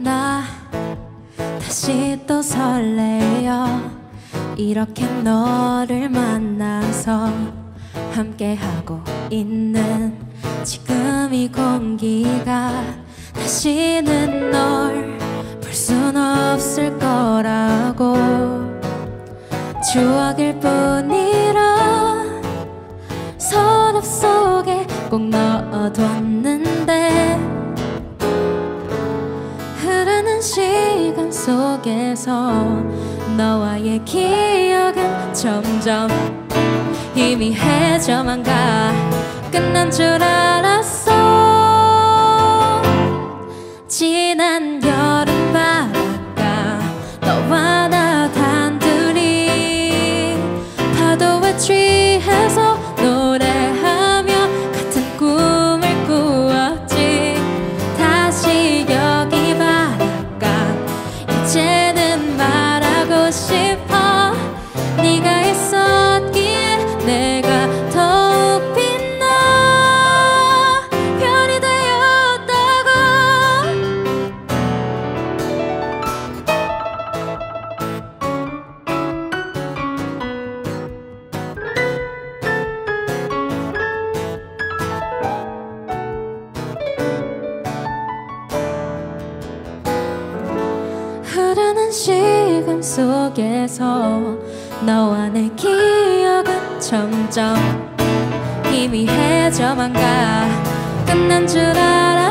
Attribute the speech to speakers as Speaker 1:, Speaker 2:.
Speaker 1: 나 다시 또 설레요. 이렇게 너를 만나서 함께하고 있는 지금 이 공기가 다시는 널 볼 순 없을 거라고. 추억일 뿐이라 서랍 속에 꼭 넣어뒀는데 흐르는 시간 속에서 너와의 기억은 점점 희미해져만 가. 끝난 줄 알았어. 지난 여름 바닷가 너와 나 단둘이 파도에 취해서 노래하며 같은 꿈을 꾸었지. 다시 여기 바닷가 이제는 말하고 싶어. 네가 있었기에 내가 더욱 빛나. 별이 되었다고. 흐르는 시간 속에서 너와 내 기억은 점점 희미해져만 가. 끝난 줄 알아.